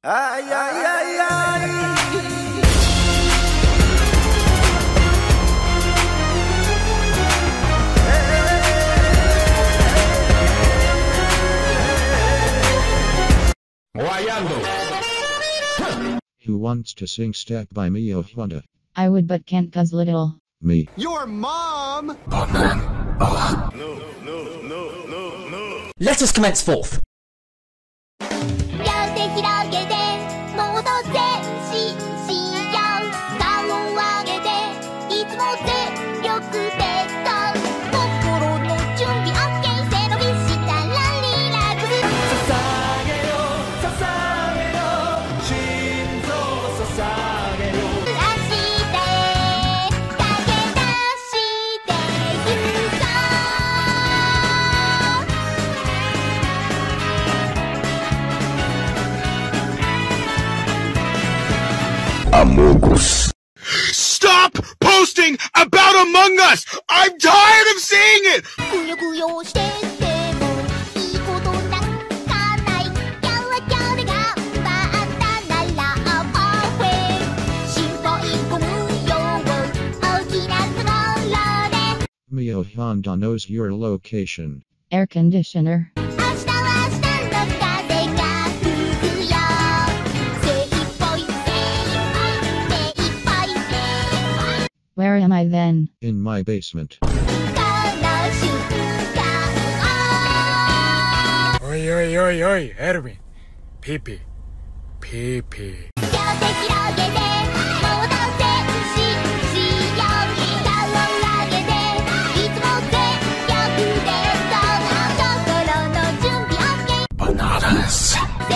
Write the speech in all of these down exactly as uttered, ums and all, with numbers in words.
Ay, ay, ay, ay. Guayando. Who wants to sing Step by Me of Honda? I would but can't cause little. Me. Your mom? Oh man. Oh. No, no, no, no, no. Let us commence forth. Stop posting about Among Us! I'm tired of seeing it! Mio Honda knows your location. Air conditioner. Where am I then? In my basement. Oi, oi, oi, oi, Erwin. Pee pee. Pee pee. Bananas.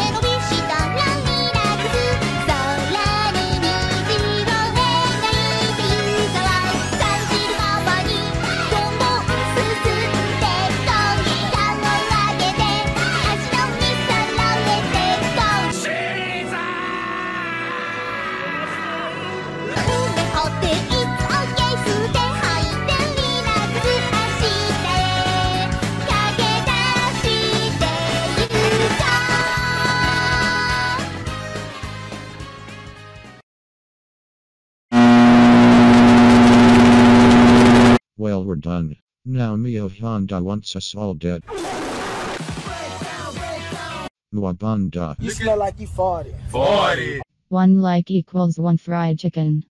Well, we're done. Now Mio Honda wants us all dead. Mwabanda. You smell like you farted. forty. One like equals one fried chicken.